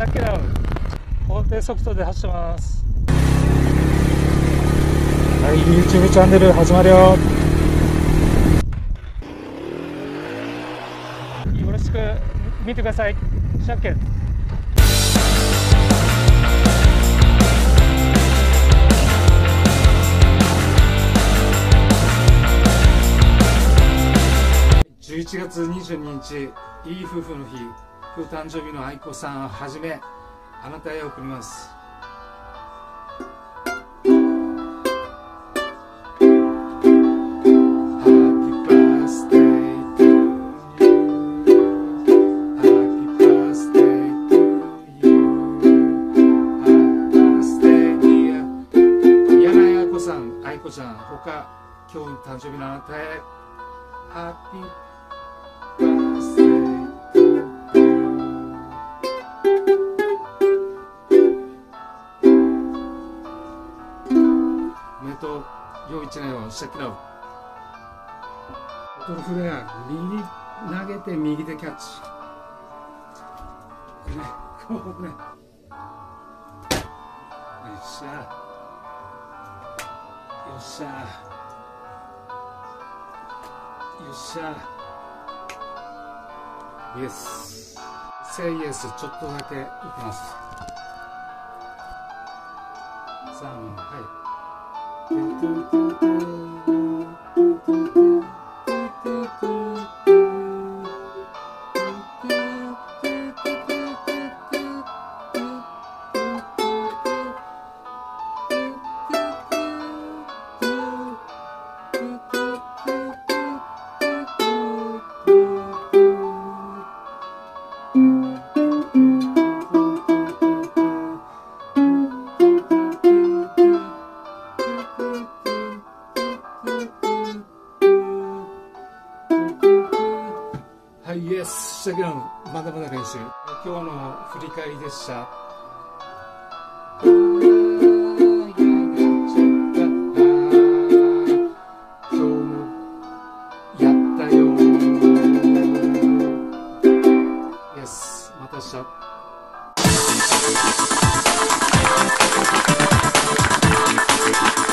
さっきの法定速度で走ってます。はい、YouTube チャンネル始まるよ。よろしく見てください。シャッケン。11月22日、いい夫婦の日、今日誕生日の愛子さんはじめ、あなたへ送ります。柳井愛子さん、愛子ちゃん、他、今日の誕生日のあなたへ、ハッピーバースデー。おめでとう。良い一年をしてきな。ボトルフレア、右投げて右でキャッチ。これね、こうね。よっしゃ。よっしゃ。よっしゃ。イエス。セイエス、ちょっとだけいきます。3、はい。はい、イエス。したけど、まだまだ練習。今日の振り返りでした。今日もやったよ。イエス。また明日。